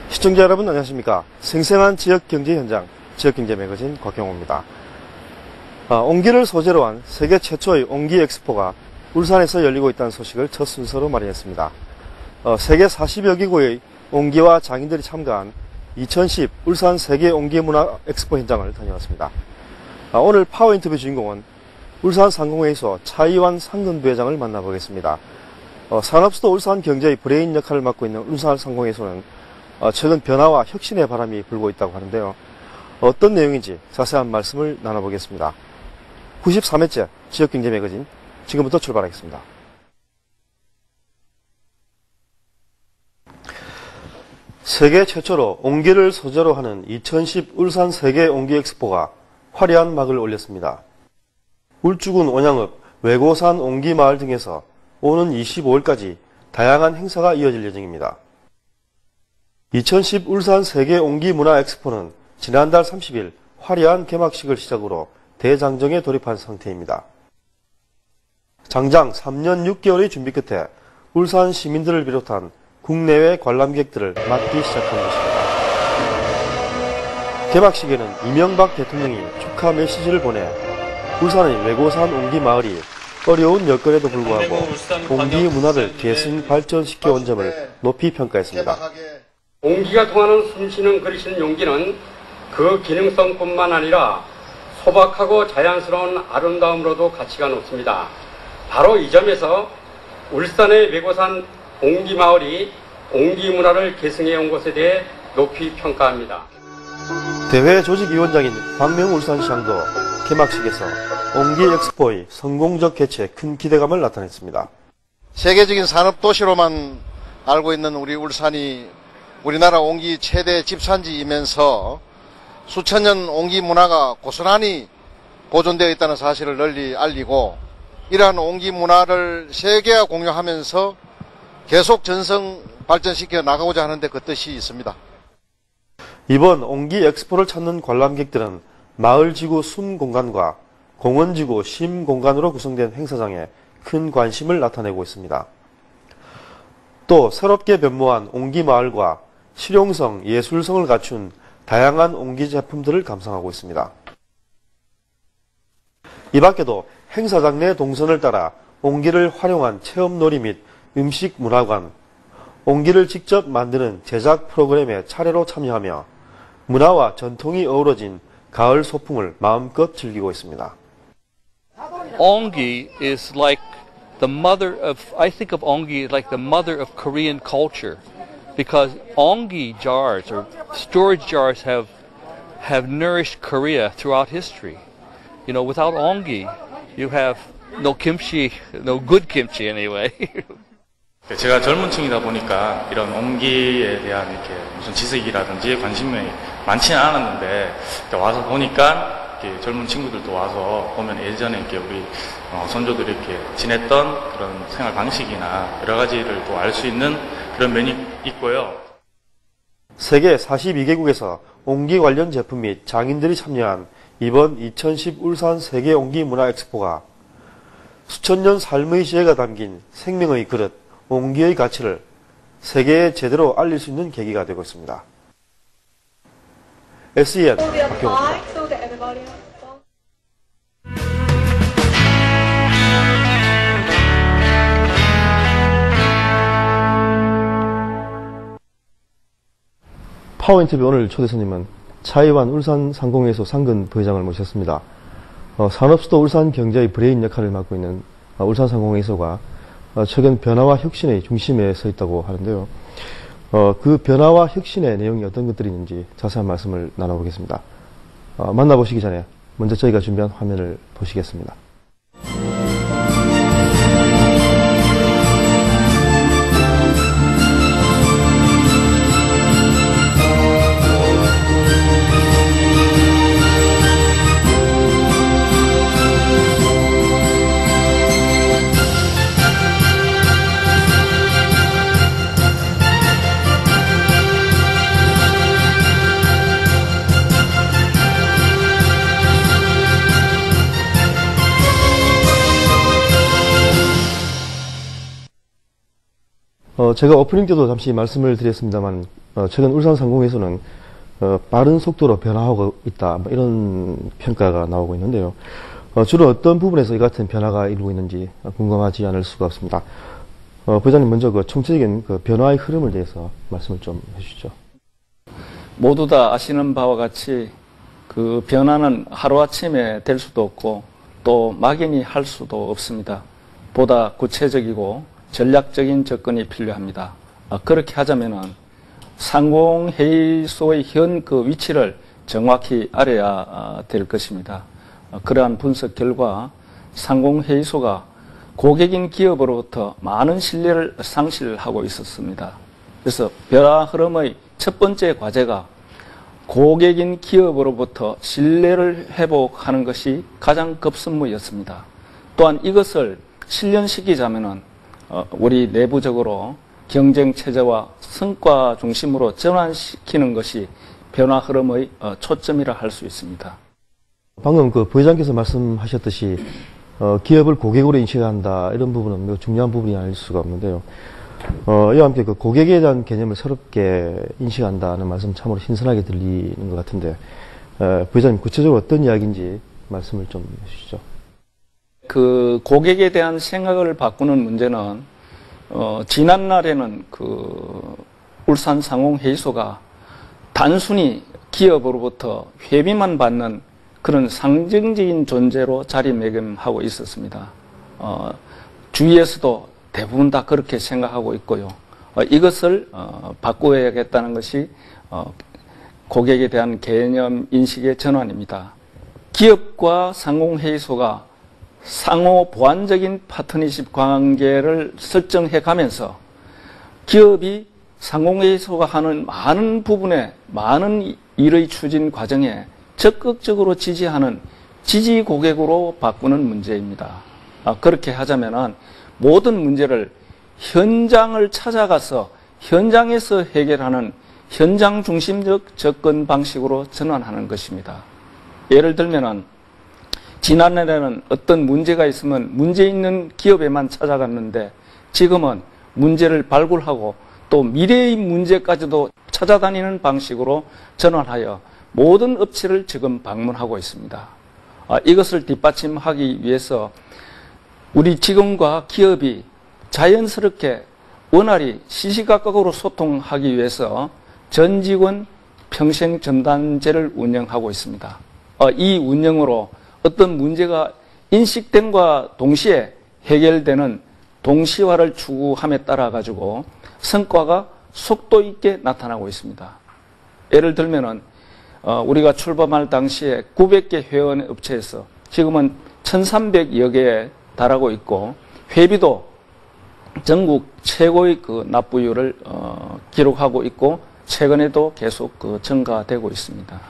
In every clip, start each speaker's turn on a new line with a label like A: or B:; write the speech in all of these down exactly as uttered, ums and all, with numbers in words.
A: 시청자 여러분 안녕하십니까. 생생한 지역경제 현장, 지역경제 매거진 곽경호입니다. 아, 옹기를 소재로 한 세계 최초의 옹기 엑스포가 울산에서 열리고 있다는 소식을 첫 순서로 마련했습니다. 어, 세계 사십여 개국의 옹기와 장인들이 참가한 이천십 울산 세계 옹기문화 엑스포 현장을 다녀왔습니다. 아, 오늘 파워 인터뷰 주인공은 울산 상공회의소 차이완 상근부회장을 만나보겠습니다. 어, 산업수도 울산 경제의 브레인 역할을 맡고 있는 울산 상공회의소는 어, 최근 변화와 혁신의 바람이 불고 있다고 하는데요. 어떤 내용인지 자세한 말씀을 나눠보겠습니다. 구십삼 회째 지역경제 매거진 지금부터 출발하겠습니다. 세계 최초로 옹기를 소재로 하는 이천십 울산 세계 옹기 엑스포가 화려한 막을 올렸습니다. 울주군 온양읍 외고산 옹기마을 등에서 오는 이십오일까지 다양한 행사가 이어질 예정입니다. 이천십 울산 세계 옹기 문화 엑스포는 지난달 삼십일 화려한 개막식을 시작으로 대장정에 돌입한 상태입니다. 장장 삼 년 육 개월의 준비 끝에 울산 시민들을 비롯한 국내외 관람객들을 맞기 시작한 것입니다. 개막식에는 이명박 대통령이 축하 메시지를 보내 울산의 외고산 옹기 마을이 어려운 여건에도 불구하고 옹기 문화를 계승 발전시켜 온 점을 높이 평가했습니다.
B: 옹기가 통하는 숨쉬는 그리시는 용기는 그 기능성뿐만 아니라 소박하고 자연스러운 아름다움으로도 가치가 높습니다. 바로 이 점에서 울산의 외고산 옹기마을이 옹기 문화를 계승해 온 것에 대해 높이 평가합니다.
A: 대회 조직위원장인 박명우 울산시장도 개막식에서 옹기 엑스포의 성공적 개최에 큰 기대감을 나타냈습니다.
C: 세계적인 산업도시로만 알고 있는 우리 울산이 우리나라 옹기 최대 집산지이면서 수천 년 옹기 문화가 고스란히 보존되어 있다는 사실을 널리 알리고 이러한 옹기 문화를 세계와 공유하면서 계속 전성 발전시켜 나가고자 하는데 그 뜻이 있습니다.
A: 이번 옹기 엑스포를 찾는 관람객들은 마을지구 순공간과 공원지구 심공간으로 구성된 행사장에 큰 관심을 나타내고 있습니다. 또 새롭게 변모한 옹기 마을과 실용성, 예술성을 갖춘 다양한 옹기 제품들을 감상하고 있습니다. 이 밖에도 행사장 내 동선을 따라 옹기를 활용한 체험놀이 및 음식 문화관, 옹기를 직접 만드는 제작 프로그램에 차례로 참여하며 문화와 전통이 어우러진 가을 소풍을 마음껏 즐기고 있습니다.
D: 옹기 is like the mother of, I think of 옹기 like the mother of Korean culture. Because 옹기 jars or storage jars have have nourished Korea throughout history. You know, without 옹기, you have no kimchi, no good kimchi anyway.
E: 제가 젊은 층이다 보니까 이런 옹기에 대한 이렇게 무슨 지식이라든지 관심이 많지는 않았는데 와서 보니까 이렇게 젊은 친구들도 와서 보면 예전에 이렇게 우리 어, 선조들이 이렇게 지냈던 그런 생활 방식이나 여러 가지를 또 알 수 있는 그런 면이 있고요.
A: 세계 사십이 개국에서 옹기 관련 제품 및 장인들이 참여한 이번 이천십 울산 세계 옹기 문화 엑스포가 수천 년 삶의 지혜가 담긴 생명의 그릇, 옹기의 가치를 세계에 제대로 알릴 수 있는 계기가 되고 있습니다. 에스이엔 박경호입니다. 파워 인터뷰 오늘 초대 손님은 차이완 울산 상공회의소 상근 부회장을 모셨습니다. 어, 산업수도 울산 경제의 브레인 역할을 맡고 있는 어, 울산 상공회의소가 어, 최근 변화와 혁신의 중심에 서 있다고 하는데요. 어, 그 변화와 혁신의 내용이 어떤 것들이 있는지 자세한 말씀을 나눠보겠습니다. 어, 만나보시기 전에 먼저 저희가 준비한 화면을 보시겠습니다. 어, 제가 오프닝 때도 잠시 말씀을 드렸습니다만 어, 최근 울산상공에서는 어, 빠른 속도로 변화하고 있다, 뭐 이런 평가가 나오고 있는데요. 어, 주로 어떤 부분에서 이 같은 변화가 이루고 있는지 궁금하지 않을 수가 없습니다. 어, 부회장님 먼저 그 총체적인 그 변화의 흐름을 대해서 말씀을 좀 해주시죠.
F: 모두 다 아시는 바와 같이 그 변화는 하루아침에 될 수도 없고 또 막연히 할 수도 없습니다. 보다 구체적이고 전략적인 접근이 필요합니다. 아, 그렇게 하자면은 상공회의소의 현 그 위치를 정확히 알아야 아, 될 것입니다. 아, 그러한 분석 결과 상공회의소가 고객인 기업으로부터 많은 신뢰를 상실하고 있었습니다. 그래서 변화 흐름의 첫 번째 과제가 고객인 기업으로부터 신뢰를 회복하는 것이 가장 급선무였습니다. 또한 이것을 실현시키자면은 어, 우리 내부적으로 경쟁 체제와 성과 중심으로 전환시키는 것이 변화 흐름의 어, 초점이라 할 수 있습니다.
A: 방금 그 부회장께서 말씀하셨듯이 어, 기업을 고객으로 인식한다, 이런 부분은 매우 중요한 부분이 아닐 수가 없는데요. 어, 이와 함께 그 고객에 대한 개념을 새롭게 인식한다는 말씀 참으로 신선하게 들리는 것 같은데, 어, 부회장님 구체적으로 어떤 이야기인지 말씀을 좀 해주시죠.
F: 그 고객에 대한 생각을 바꾸는 문제는 어, 지난 날에는 그 울산상공회의소가 단순히 기업으로부터 회비만 받는 그런 상징적인 존재로 자리매김하고 있었습니다. 어, 주위에서도 대부분 다 그렇게 생각하고 있고요. 어, 이것을 어, 바꾸어야겠다는 것이 어, 고객에 대한 개념 인식의 전환입니다. 기업과 상공회의소가 상호 보완적인 파트너십 관계를 설정해 가면서 기업이 상공회의소가 하는 많은 부분에, 많은 일의 추진 과정에 적극적으로 지지하는 지지 고객으로 바꾸는 문제입니다. 아, 그렇게 하자면은 모든 문제를 현장을 찾아가서 현장에서 해결하는 현장 중심적 접근 방식으로 전환하는 것입니다. 예를 들면은 지난해에는 어떤 문제가 있으면 문제 있는 기업에만 찾아갔는데 지금은 문제를 발굴하고 또 미래의 문제까지도 찾아다니는 방식으로 전환하여 모든 업체를 지금 방문하고 있습니다. 아, 이것을 뒷받침하기 위해서 우리 직원과 기업이 자연스럽게 원활히 시시각각으로 소통하기 위해서 전 직원 평생 전담제를 운영하고 있습니다. 어, 이 운영으로 어떤 문제가 인식됨과 동시에 해결되는 동시화를 추구함에 따라 가지고 성과가 속도 있게 나타나고 있습니다. 예를 들면은 어, 우리가 출범할 당시에 구백 개 회원 업체에서 지금은 천삼백여 개에 달하고 있고 회비도 전국 최고의 그 납부율을 어, 기록하고 있고 최근에도 계속 그 증가되고 있습니다.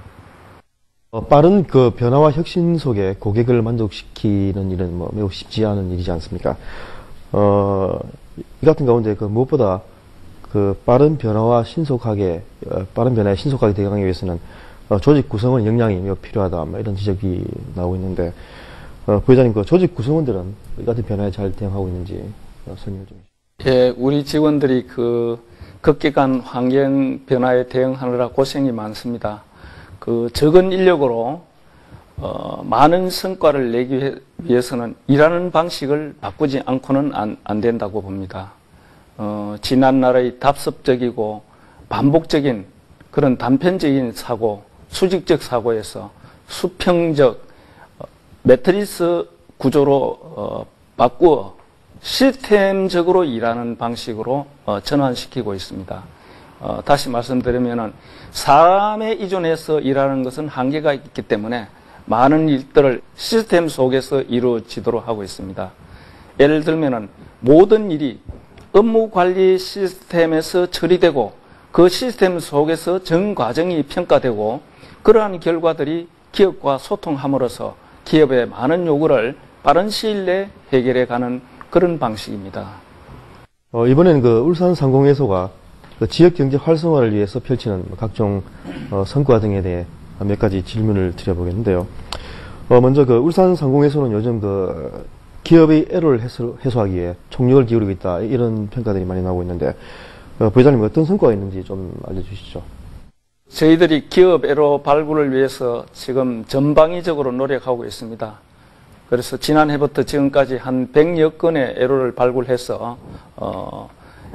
A: 어, 빠른 그 변화와 혁신 속에 고객을 만족시키는 일은 뭐 매우 쉽지 않은 일이지 않습니까? 어, 이 같은 가운데 그 무엇보다 그 빠른 변화와 신속하게, 어, 빠른 변화에 신속하게 대응하기 위해서는 어, 조직 구성원 역량이 매우 필요하다, 뭐 이런 지적이 나오고 있는데, 어, 부회장님, 그 조직 구성원들은 이 같은 변화에 잘 대응하고 있는지 어, 설명 좀 해주시죠.
F: 예, 우리 직원들이 그 급격한 환경 변화에 대응하느라 고생이 많습니다. 그 적은 인력으로 어, 많은 성과를 내기 위해서는 일하는 방식을 바꾸지 않고는 안, 안 된다고 봅니다. 어, 지난날의 답습적이고 반복적인 그런 단편적인 사고, 수직적 사고에서 수평적 어, 매트리스 구조로 어, 바꾸어 시스템적으로 일하는 방식으로 어, 전환시키고 있습니다. 어, 다시 말씀드리면은 사람에 의존해서 일하는 것은 한계가 있기 때문에 많은 일들을 시스템 속에서 이루어지도록 하고 있습니다. 예를 들면은 모든 일이 업무 관리 시스템에서 처리되고 그 시스템 속에서 전 과정이 평가되고 그러한 결과들이 기업과 소통함으로써 기업의 많은 요구를 빠른 시일 내에 해결해 가는 그런 방식입니다.
A: 어, 이번에는 그 울산상공회의소가 그 지역경제 활성화를 위해서 펼치는 각종 어, 성과 등에 대해 몇 가지 질문을 드려보겠는데요. 어, 먼저 그 울산상공회의소는 요즘 그 기업의 애로를 해소, 해소하기 위해 총력을 기울이고 있다, 이런 평가들이 많이 나오고 있는데, 어, 부회장님 어떤 성과가 있는지 좀 알려주시죠.
F: 저희들이 기업 애로 발굴을 위해서 지금 전방위적으로 노력하고 있습니다. 그래서 지난해부터 지금까지 한 백여 건의 애로를 발굴해서 어,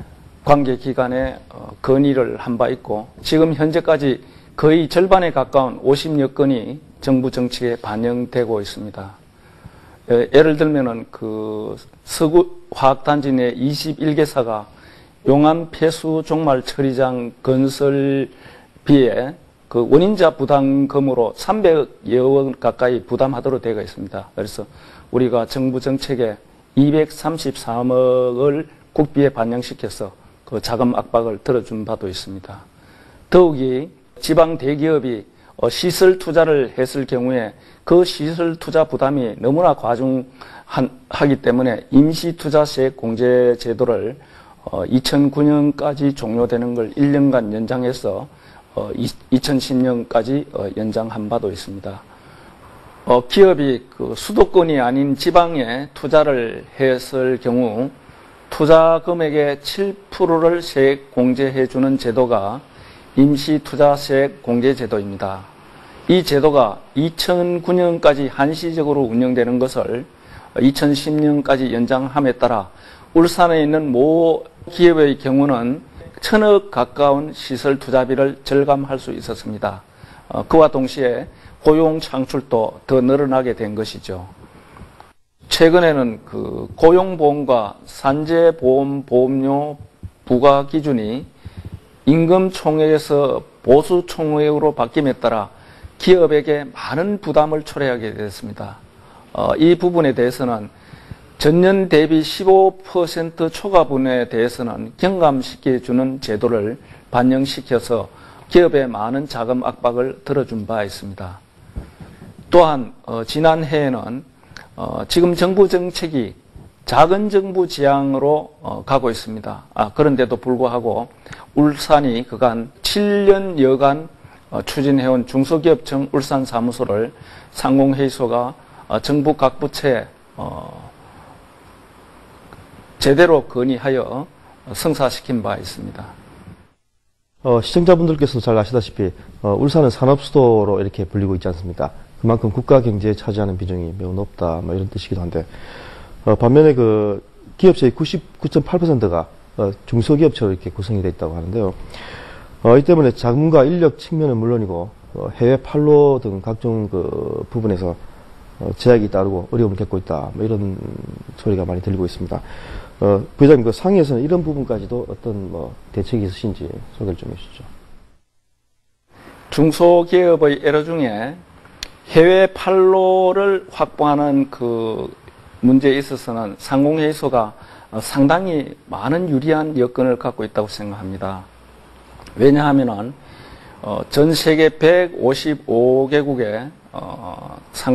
F: 관계기관에 어, 건의를 한 바 있고, 지금 현재까지 거의 절반에 가까운 오십여 건이 정부 정책에 반영되고 있습니다. 예, 예를 들면은 그 서구 화학단지 내 이십일 개사가 용암 폐수 종말 처리장 건설비에 그 원인자 부담금으로 삼백여 원 가까이 부담하도록 되어 있습니다. 그래서 우리가 정부 정책에 이백삼십삼억을 국비에 반영시켜서 그 자금 압박을 들어준 바도 있습니다. 더욱이 지방 대기업이 시설 투자를 했을 경우에 그 시설 투자 부담이 너무나 과중하기 때문에 임시투자세 공제 제도를 이천구 년까지 종료되는 걸 일 년간 연장해서 이천십 년까지 연장한 바도 있습니다. 기업이 그 수도권이 아닌 지방에 투자를 했을 경우 투자 금액의 칠 퍼센트를 세액 공제해주는 제도가 임시투자세액 공제제도입니다. 이 제도가 이천구 년까지 한시적으로 운영되는 것을 이천십 년까지 연장함에 따라 울산에 있는 모 기업의 경우는 천억 가까운 시설 투자비를 절감할 수 있었습니다. 어, 그와 동시에 고용 창출도 더 늘어나게 된 것이죠. 최근에는 그 고용보험과 산재보험 보험료 부과 기준이 임금 총액에서 보수 총액으로 바뀜에 따라 기업에게 많은 부담을 초래하게 됐습니다. 어, 이 부분에 대해서는 전년 대비 십오 퍼센트 초과분에 대해서는 경감시켜주는 제도를 반영시켜서 기업에 많은 자금 압박을 들어준 바 있습니다. 또한 어, 지난해에는 어, 지금 정부 정책이 작은 정부 지향으로 어, 가고 있습니다. 아, 그런데도 불구하고 울산이 그간 칠 년여간 어, 추진해온 중소기업청 울산 사무소를 상공회의소가 어, 정부 각 부처에 어, 제대로 건의하여 성사시킨 바 있습니다.
A: 어, 시청자분들께서도 잘 아시다시피 어, 울산은 산업수도로 이렇게 불리고 있지 않습니까? 그만큼 국가 경제에 차지하는 비중이 매우 높다, 뭐 이런 뜻이기도 한데, 어, 반면에 그 기업체의 구십구 점 팔 퍼센트가 어, 중소기업체로 이렇게 구성이 되어 있다고 하는데요. 어, 이 때문에 자금과 인력 측면은 물론이고 어, 해외 판로 등 각종 그 부분에서 어, 제약이 따르고 어려움을 겪고 있다, 뭐 이런 소리가 많이 들리고 있습니다. 어, 부회장님, 그 상위에서는 이런 부분까지도 어떤 뭐 대책이 있으신지 소개를 좀 해주시죠.
F: 중소기업의 애로 중에 해외 판로를 확보하는 그 문제에 있어서는 상공회의소가 상당히 많은 유리한 여건을 갖고 있다고 생각합니다. 왜냐하면은 어, 전 세계 백오십오 개국의 어,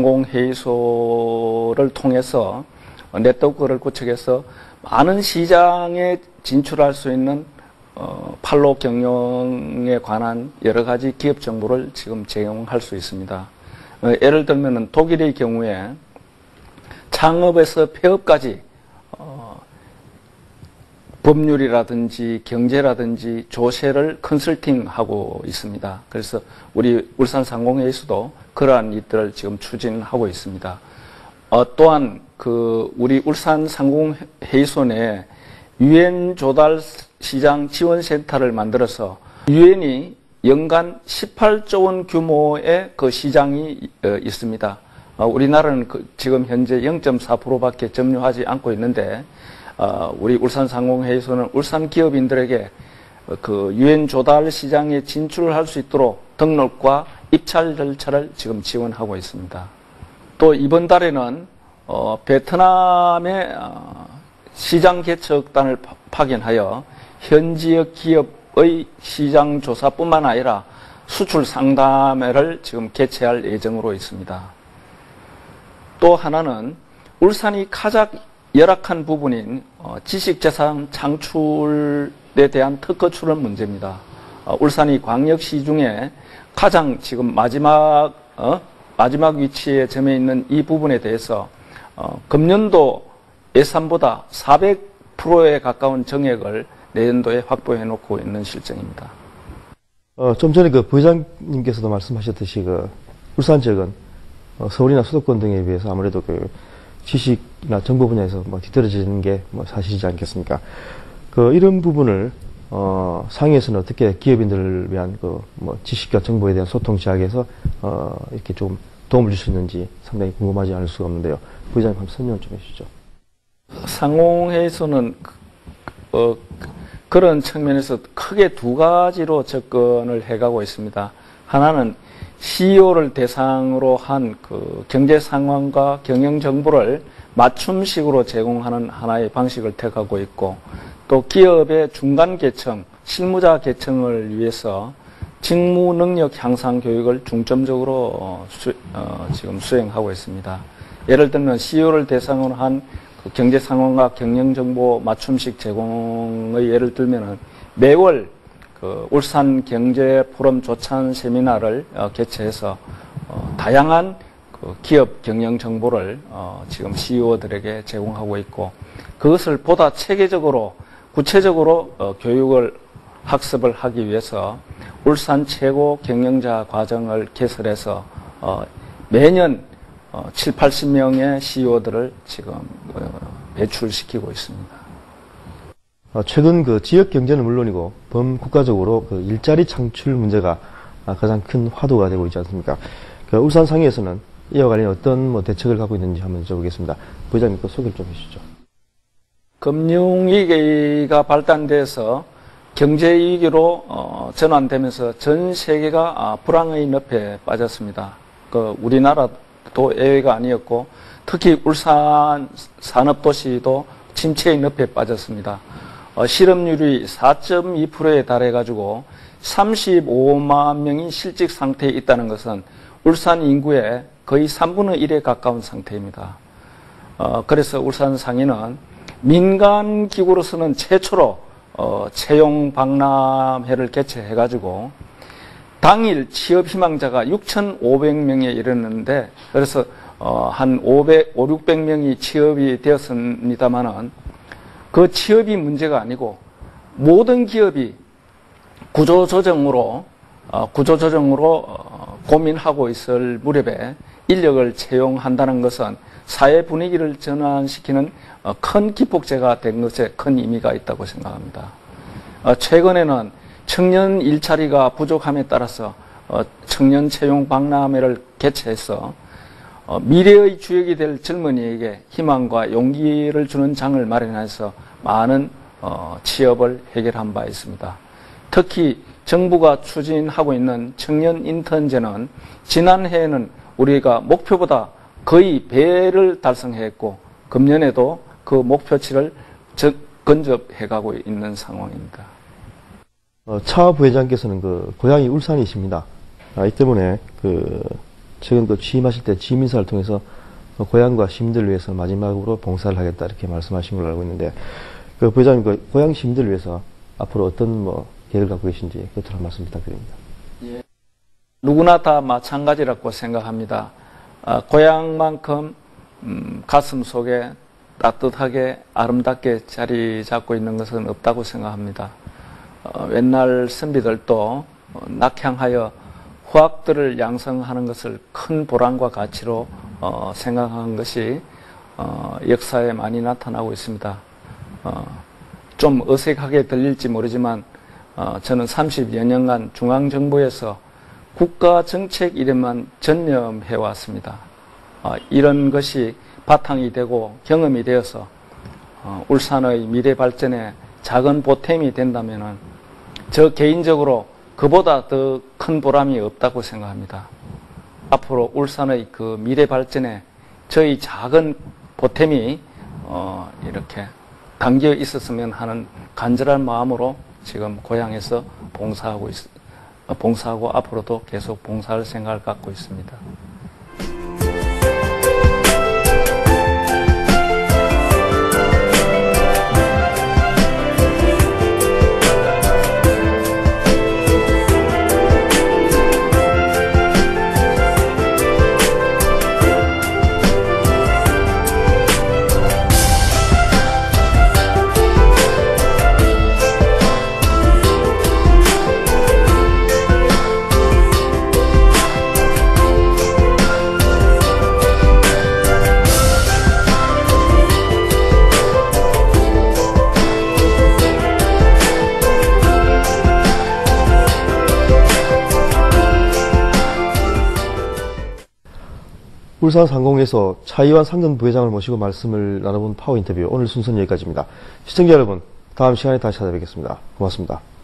F: 상공회의소를 통해서 네트워크를 구축해서 많은 시장에 진출할 수 있는 어, 판로 경영에 관한 여러 가지 기업 정보를 지금 제공할 수 있습니다. 어, 예를 들면 독일의 경우에 창업에서 폐업까지 어, 법률이라든지 경제라든지 조세를 컨설팅하고 있습니다. 그래서 우리 울산상공회의소도 그러한 일들을 지금 추진하고 있습니다. 어, 또한 그 우리 울산상공회의소 내에 유엔 조달 시장 지원센터를 만들어서 유엔이 연간 십팔조 원 규모의 그 시장이 어, 있습니다. 어, 우리나라는 그 지금 현재 영 점 사 퍼센트밖에 점유하지 않고 있는데 어, 우리 울산상공회의소는 울산 기업인들에게 그 유엔 조달 시장에 진출할 수 있도록 등록과 입찰 절차를 지금 지원하고 있습니다. 또 이번 달에는 어, 베트남의 어, 시장 개척단을 파, 파견하여 현지역 기업의 시장 조사뿐만 아니라 수출 상담회를 지금 개최할 예정으로 있습니다. 또 하나는 울산이 가장 열악한 부분인 어, 지식재산 창출에 대한 특허 출원 문제입니다. 어, 울산이 광역시 중에 가장 지금 마지막 어, 마지막 위치에 점에 있는 이 부분에 대해서 어, 금년도 예산보다 사백 퍼센트에 가까운 정액을 내년도에 확보해 놓고 있는 실정입니다.
A: 어, 좀 전에 그 부회장님께서도 말씀하셨듯이 그 울산 지역은 어, 서울이나 수도권 등에 비해서 아무래도 그 지식이나 정보 분야에서 뭐 뒤떨어지는 게 뭐 사실이지 않겠습니까? 그 이런 부분을 어, 상위에서는 어떻게 기업인들을 위한 그 뭐 지식과 정보에 대한 소통 제약에서 어, 이렇게 좀 도움을 줄 수 있는지 상당히 궁금하지 않을 수가 없는데요. 부회장님 한번 설명 좀 해주시죠.
F: 상공회에서는 어, 그런 측면에서 크게 두 가지로 접근을 해가고 있습니다. 하나는 씨이오를 대상으로 한 그 경제 상황과 경영 정보를 맞춤식으로 제공하는 하나의 방식을 택하고 있고, 또 기업의 중간 계층, 실무자 계층을 위해서 직무 능력 향상 교육을 중점적으로 어, 수, 어, 지금 수행하고 있습니다. 예를 들면 씨이오를 대상으로 한 그 경제 상황과 경영 정보 맞춤식 제공의 예를 들면은 매월 그 울산 경제 포럼 조찬 세미나를 어, 개최해서 어, 다양한 그 기업 경영 정보를 어, 지금 씨이오들에게 제공하고 있고, 그것을 보다 체계적으로 구체적으로 어, 교육을 학습을 하기 위해서 울산 최고 경영자 과정을 개설해서 어, 매년 어, 칠, 팔십 명의 씨이오들을 지금 어, 배출시키고 있습니다.
A: 어, 최근 그 지역 경제는 물론이고 범국가적으로 그 일자리 창출 문제가 가장 큰 화두가 되고 있지 않습니까? 그 울산 상위에서는 이와 관련 어떤 뭐 대책을 갖고 있는지 한번 여쭤보겠습니다. 부회장님 그 소개를 좀 해주시죠.
F: 금융위기가 발단돼서 경제위기로 어, 전환되면서 전 세계가 아, 불황의 늪에 빠졌습니다. 그 우리나라도 예외가 아니었고, 특히 울산 산업도시도 침체의 늪에 빠졌습니다. 어, 실업률이 사 점 이 퍼센트에 달해가지고 삼십오만 명이 실직 상태에 있다는 것은 울산 인구의 거의 삼분의 일에 가까운 상태입니다. 어, 그래서 울산 상인은 민간 기구로서는 최초로 어, 채용 박람회를 개최해가지고 당일 취업 희망자가 육천오백 명에 이르는데, 그래서 어, 한 오백, 오백 명이 취업이 되었습니다만은 그 취업이 문제가 아니고 모든 기업이 구조조정으로 어, 구조조정으로 어, 고민하고 있을 무렵에 인력을 채용한다는 것은 사회 분위기를 전환시키는 어, 큰 기폭제가 된 것에 큰 의미가 있다고 생각합니다. 어, 최근에는 청년 일자리가 부족함에 따라서 어, 청년 채용 박람회를 개최해서 어, 미래의 주역이 될 젊은이에게 희망과 용기를 주는 장을 마련해서 많은 어, 취업을 해결한 바 있습니다. 특히 정부가 추진하고 있는 청년 인턴제는 지난해에는 우리가 목표보다 거의 배를 달성했고, 금년에도 그 목표치를 근접해가고 있는 상황입니다.
A: 어, 차 부회장께서는 그 고향이 울산이십니다. 아, 이 때문에 그 최근 그 취임하실 때 취임 인사를 통해서 어, 고향과 시민들을 위해서 마지막으로 봉사를 하겠다 이렇게 말씀하신 걸로 알고 있는데, 그 부회장님 그 고향 시민들을 위해서 앞으로 어떤 뭐 계획을 갖고 계신지 끝으로 한 말씀 부탁드립니다.
F: 예. 누구나 다 마찬가지라고 생각합니다. 아, 고향만큼 음, 가슴 속에 따뜻하게 아름답게 자리 잡고 있는 것은 없다고 생각합니다. 어, 옛날 선비들도 어, 낙향하여 후학들을 양성하는 것을 큰 보람과 가치로 어, 생각한 것이 어, 역사에 많이 나타나고 있습니다. 어, 좀 어색하게 들릴지 모르지만 어, 저는 삼십여 년간 중앙정부에서 국가정책 일에만 전념해왔습니다. 어, 이런 것이 바탕이 되고 경험이 되어서 어, 울산의 미래 발전에 작은 보탬이 된다면은 저 개인적으로 그보다 더 큰 보람이 없다고 생각합니다. 앞으로 울산의 그 미래 발전에 저희 작은 보탬이 어, 이렇게 담겨 있었으면 하는 간절한 마음으로 지금 고향에서 봉사하고 있, 봉사하고 앞으로도 계속 봉사할 생각을 갖고 있습니다.
A: 울산상공에서 차이완 상근 부회장을 모시고 말씀을 나눠본 파워 인터뷰 오늘 순서는 여기까지입니다. 시청자 여러분, 다음 시간에 다시 찾아뵙겠습니다. 고맙습니다.